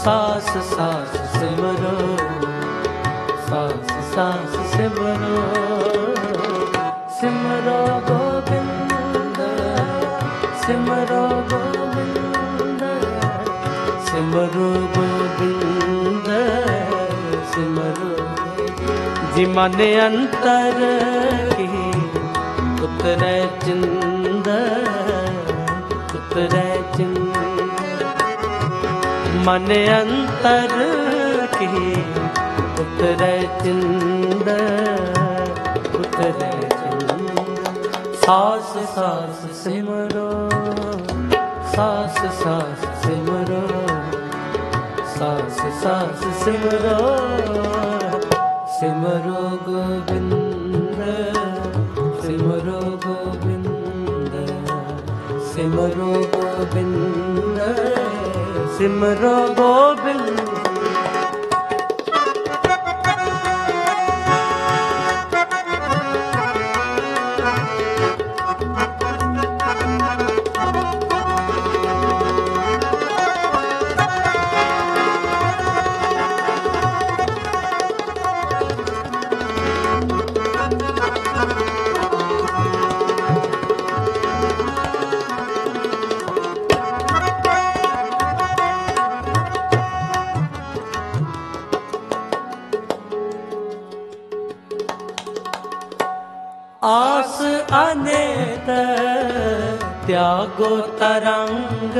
सास सास सिमरो, सास सास सिमरो, सिमरो गोविंद, सिमरो गोविंद, सिमरो गोविंद, सिमरो जी मन अंतर की उतरे चिंद, उतरे चिंद मन अंतर की उतरे चिंद, उतरे चिंद सास सास सिमरो, सास सास सिमरो, सास सास सिमरो, सिमरो गोविंद, सिमरो गोविंद, सिमरो गोविंद, सिमरो गोविंद। आस अनेक त्यागो तरंग,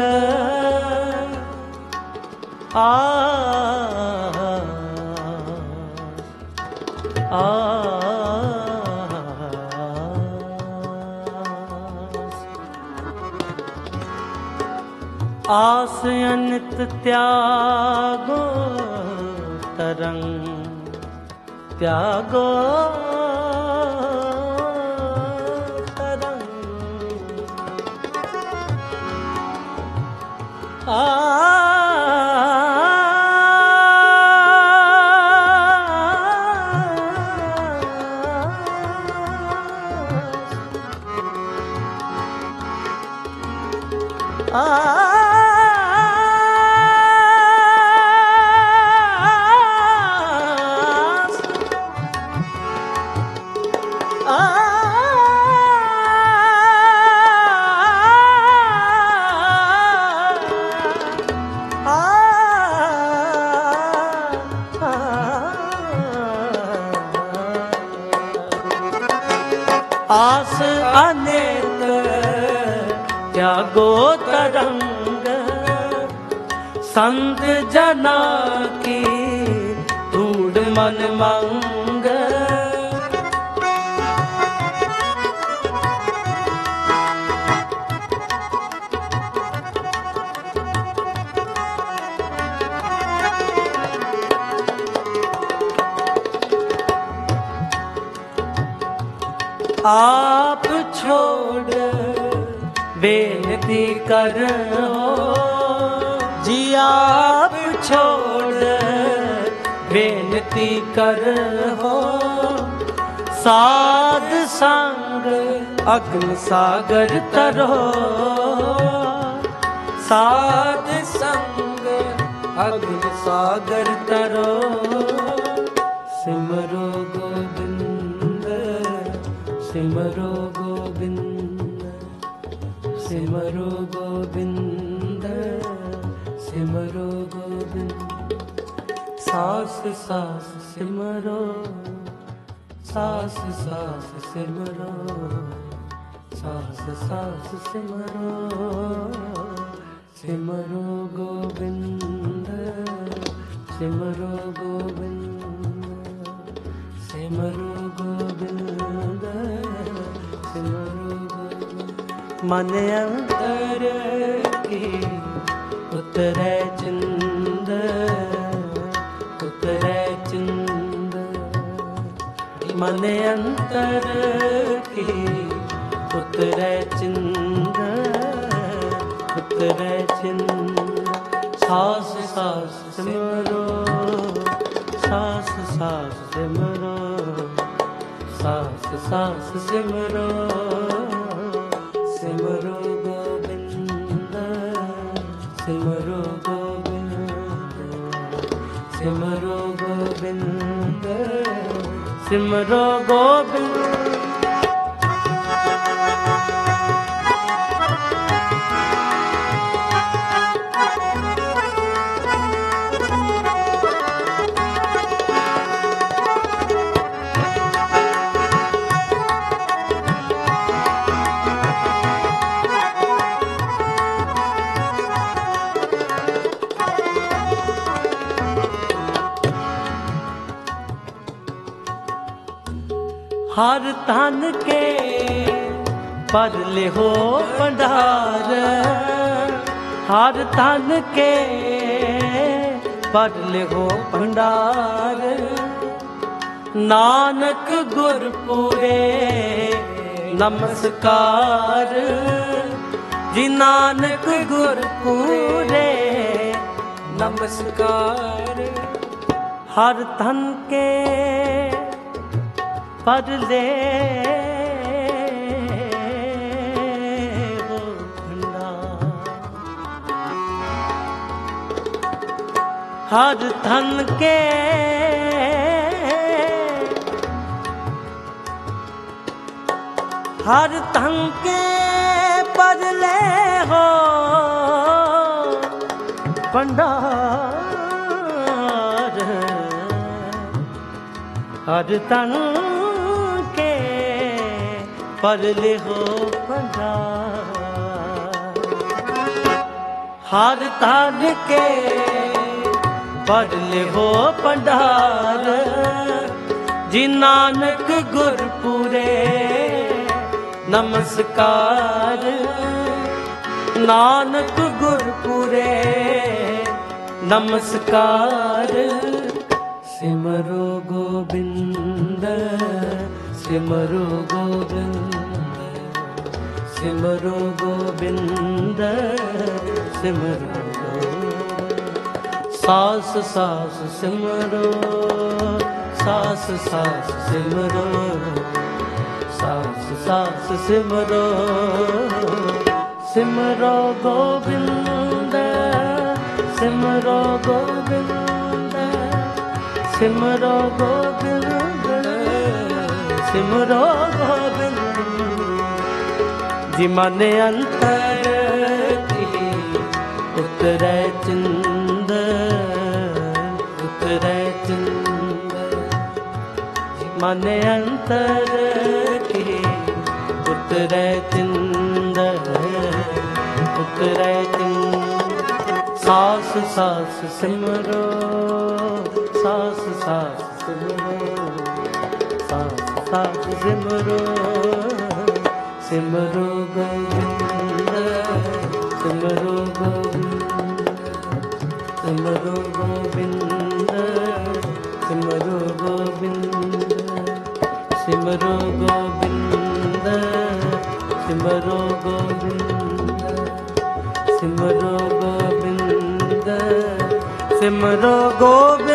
आस अनित त्यागो तरंग, त्यागो आस अनेक त्यागो तरंग, संत जना की ढूंढ मन मंग, आप छोड़ बेनती करो जी, आप छोड़ बेनती करो, साध संग अग्नि सागर तरो, साध संग अग्नि सागर तरो, सिमरो गोविंद, सिमरो गोविंद, सिमरो गोविंद, सिमरो गोविंद, सास सास सिमरो, सास सास सिमरो, सास सास सिमरो, सिमरो गोविंद, सिमरो गोविंद, सिमरो गोविंद, सिमरो गोविंद, मन अंतर की उतरे चिंद, उतरे चिंद मन अंतर की उतरे चिंद, उतरे चिंद सास सास सिमरो, सास सास सिमरो, सास सास सिमरो, सिमरो गोविंद, सिमरो गोविंद, सिमरो गोबिंद। हर तन के परले हो भंडार, हर तन के परले हो भंडार। नानक गुरपुरे नमस्कार, जी नानक गुरपुरे नमस्कार। हर तन के परले हो भंडार, हर धन के हर धन के परले हो भंडार। हर धन परले हो भंडार, हर धन के परले हो भंडार। जी नानक गुरपुरे नमस्कार, नानक गुरपुरे नमस्कार। सिमरो गोबिंद सिमरो गोबिंद, सिमरो गोबिंद सिमरो गोबिंद। सास सास सिमरो, सास सास सिमरो, सास सास सिमरो। सिमरो गोबिंद सिमरो गोबिंद, सिमरो गोबिंद सिमरो गोबिंद। जी मन अंतर की उतरै चिंद, उतरै चिंद। मन अंतर की उतरै चिंद, उतरै चिंद। सास सास सिमरो, सास सास सिमरो, सास सास सिमरो। सिमरो गोविंद सिमरो गोविंद, सिमरो गोविंद सिमरो गोविंद। सिमरो गोविंद सिमरो गोविंद, सिमरो गोविंद सिमरो गोविंद।